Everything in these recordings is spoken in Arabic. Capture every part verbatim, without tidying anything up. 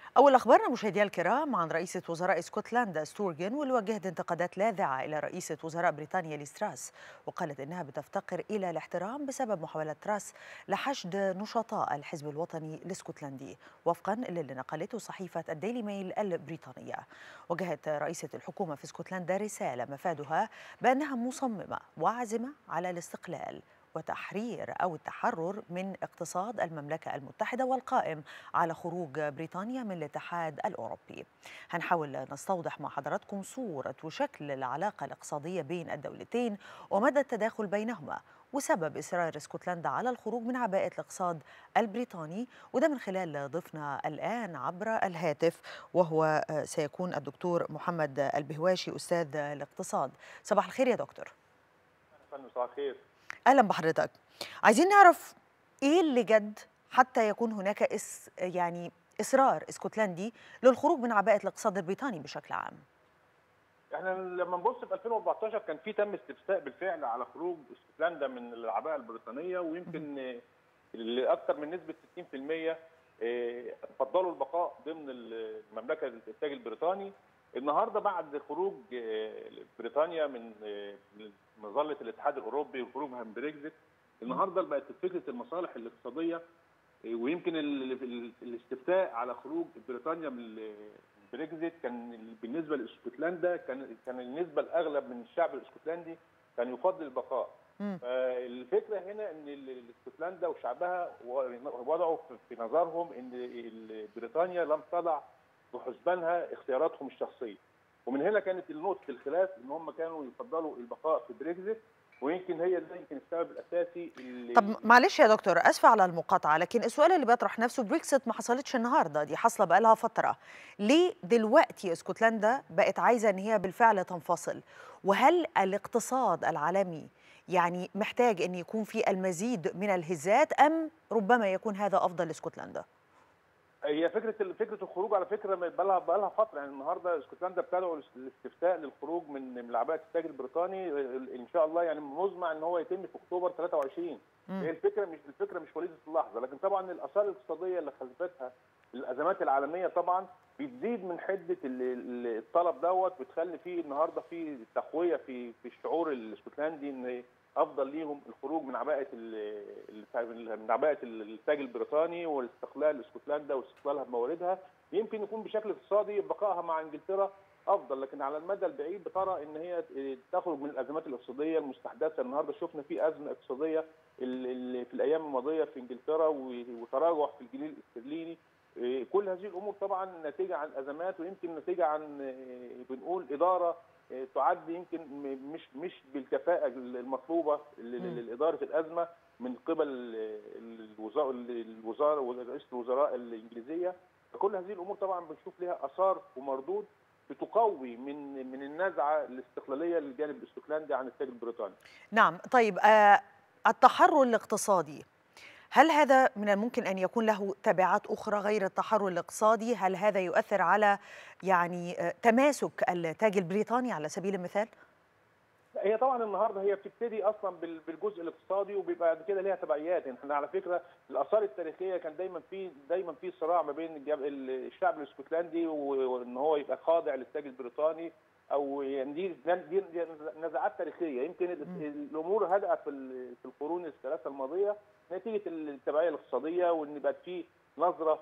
أول أخبارنا مشاهدينا الكرام عن رئيسة وزراء اسكتلندا ستورجن، واللي وجهت انتقادات لاذعة إلى رئيسة وزراء بريطانيا ليز تراس، وقالت إنها بتفتقر إلى الاحترام بسبب محاولة تراس لحشد نشطاء الحزب الوطني الاسكتلندي، وفقا للي نقلته صحيفة الديلي ميل البريطانية. وجهت رئيسة الحكومة في اسكتلندا رسالة مفادها بأنها مصممة وعازمة على الاستقلال وتحرير أو التحرر من اقتصاد المملكة المتحدة، والقائم على خروج بريطانيا من الاتحاد الأوروبي. هنحاول نستوضح مع حضراتكم صورة وشكل العلاقة الاقتصادية بين الدولتين ومدى التداخل بينهما، وسبب إصرار اسكتلندا على الخروج من عباءة الاقتصاد البريطاني، وده من خلال ضيفنا الآن عبر الهاتف، وهو سيكون الدكتور محمد البهواشي أستاذ الاقتصاد. صباح الخير يا دكتور. مساء الخير. أهلا بحضرتك. عايزين نعرف إيه اللي جد حتى يكون هناك إس يعني إصرار اسكتلندي للخروج من عباءة الاقتصاد البريطاني بشكل عام. احنا لما نبص في ألفين وأربعتاشر كان في تم استفتاء بالفعل على خروج اسكتلندا من العباءة البريطانية، ويمكن لأكثر من نسبة ستين في المية فضلوا البقاء ضمن المملكة الانتاج البريطاني. النهارده بعد خروج بريطانيا من مظلة الاتحاد الأوروبي وخروجها من بريكزيت، النهارده بقت فكرة المصالح الاقتصادية، ويمكن الاستفتاء على خروج بريطانيا من بريكزيت كان بالنسبه لاسكتلندا كان كان النسبه الاغلب من الشعب الاسكتلندي كان يفضل البقاء. فالفكره هنا ان اسكتلندا وشعبها وضعوا في نظرهم ان بريطانيا لم تضع بحسبانها اختياراتهم الشخصيه، ومن هنا كانت نقطه الخلاف ان هم كانوا يفضلوا البقاء في بريكزيت، ويمكن هي ده يمكن السبب الاساسي اللي. طب معلش يا دكتور، اسفه على المقاطعه، لكن السؤال اللي بيطرح نفسه، بريكسيت ما حصلتش النهارده، دي حاصله بقالها فتره. ليه دلوقتي اسكتلندا بقت عايزه ان هي بالفعل تنفصل؟ وهل الاقتصاد العالمي يعني محتاج ان يكون في المزيد من الهزات، ام ربما يكون هذا افضل لاسكتلندا؟ هي فكره فكره الخروج على فكره بقى لها بقى لها فتره، يعني النهارده اسكتلندا بتدعو للاستفتاء للخروج من من عباءه التاج البريطاني ان شاء الله، يعني مزمع ان هو يتم في اكتوبر ثلاثة وعشرين. هي الفكره مش الفكره مش وليده اللحظه، لكن طبعا الاثار الاقتصاديه اللي خلفتها الازمات العالميه طبعا بتزيد من حده الطلب دوت، بتخلي فيه النهارده في تقويه في في الشعور الاسكتلندي ان افضل ليهم الخروج من عباءه من عباءه التاج البريطاني والاستقلال اسكتلندا واستقلالها بمواردها. يمكن يكون بشكل اقتصادي بقائها مع انجلترا افضل، لكن على المدى البعيد بترى ان هي تخرج من الازمات الاقتصاديه المستحدثه. النهارده شفنا في ازمه اقتصاديه في الايام الماضيه في انجلترا وتراجع في الجنيه الاسترليني. كل هذه الامور طبعا نتيجه عن ازمات، ويمكن نتيجه عن بنقول اداره تعد يمكن مش مش بالكفاءه المطلوبه لاداره الازمه من قبل الوزاره الوزاره ورئيسه الوزراء الانجليزيه. فكل هذه الامور طبعا بنشوف لها اثار ومردود بتقوي من من النزعه الاستقلاليه للجانب الاسكتلندي عن التاج البريطاني. نعم، طيب آه التحرر الاقتصادي، هل هذا من الممكن أن يكون له تبعات أخرى غير التحرر الاقتصادي؟ هل هذا يؤثر على يعني تماسك التاج البريطاني على سبيل المثال؟ هي طبعا النهارده هي بتبتدي اصلا بالجزء الاقتصادي وبيبقى بعد كده ليها تبعيات. احنا على فكره الاثار التاريخيه كان دايما في دايما في صراع ما بين الشعب الاسكتلندي وان هو يبقى خاضع للتاج البريطاني، او يعني دي دي نزاعات تاريخيه. يمكن الامور هدأت في القرون الثلاثه الماضيه نتيجه التبعيه الاقتصاديه، وان بقت في نظره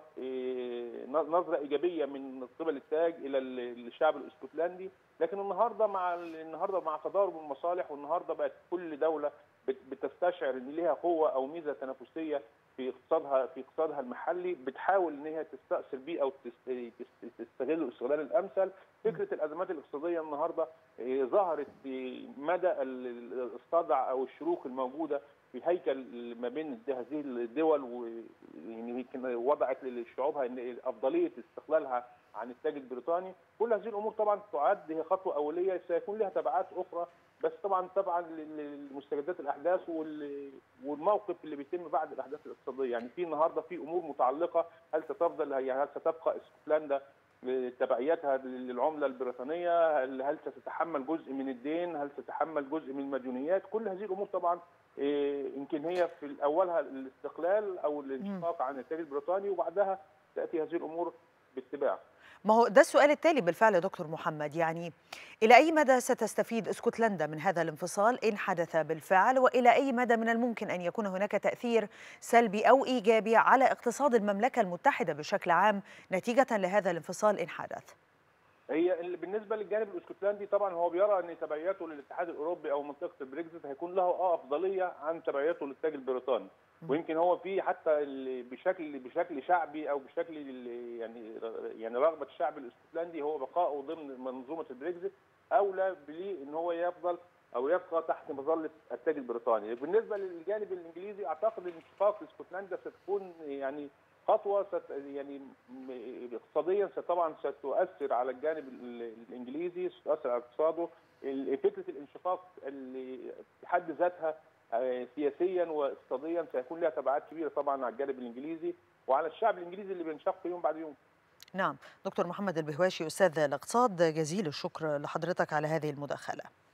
نظره ايجابيه من قبل التاج الى الشعب الاسكتلندي. لكن النهارده مع النهارده مع تضارب المصالح، والنهارده بقت كل دوله بتستشعر ان ليها قوه او ميزه تنافسيه في اقتصادها في اقتصادها المحلي، بتحاول ان هي تستأثر بيه او تستغله الاستغلال الامثل. فكره الازمات الاقتصاديه النهارده ظهرت بمدى الصدع او الشروخ الموجوده في هيكل ما بين هذه الدول، ويعني وضعت لشعوبها ان افضليه استقلالها عن التاج البريطاني. كل هذه الامور طبعا تعد هي خطوه اوليه سيكون لها تبعات اخرى، بس طبعا طبعا لمستجدات الاحداث والموقف اللي بيتم بعد الاحداث الاقتصاديه. يعني في النهارده في امور متعلقه، هل ستفضل هل ستبقى اسكتلندا تبعيتها للعمله البريطانيه؟ هل هل ستتحمل جزء من الدين؟ هل ستتحمل جزء من المديونيات؟ كل هذه الامور طبعا يمكن هي في اولها الاستقلال او الانشقاق عن التاج البريطاني، وبعدها تاتي هذه الامور الانتباه. ما هو ده السؤال التالي بالفعل يا دكتور محمد، يعني إلى أي مدى ستستفيد اسكتلندا من هذا الانفصال إن حدث بالفعل، وإلى أي مدى من الممكن أن يكون هناك تأثير سلبي أو إيجابي على اقتصاد المملكة المتحدة بشكل عام نتيجة لهذا الانفصال إن حدث؟ هي ال- بالنسبه للجانب الاسكتلندي طبعا هو بيرى ان تبعياته للاتحاد الاوروبي او منطقه البريكزيت هيكون له اه افضليه عن تبعياته للتاج البريطاني. ويمكن هو في حتى ال- بشكل بشكل شعبي او بشكل ال- يعني يعني رغبه الشعب الاسكتلندي هو بقائه ضمن منظومه البريكزيت اولى بليه ان هو يفضل او يبقى تحت مظله التاج البريطاني. بالنسبه للجانب الانجليزي اعتقد ان انشقاق اسكتلندا ستكون يعني خطوه ست يعني م- اقتصاديا طبعا ستؤثر على الجانب ال- الانجليزي، ستؤثر على اقتصاده. ال- فكره الانشقاق اللي في حد ذاتها آه، سياسيا واقتصاديا سيكون لها تبعات كبيره طبعا على الجانب الانجليزي وعلى الشعب الانجليزي اللي بينشق يوم بعد يوم. نعم، دكتور محمد البهواشي أستاذ الاقتصاد، جزيل الشكر لحضرتك على هذه المداخلة.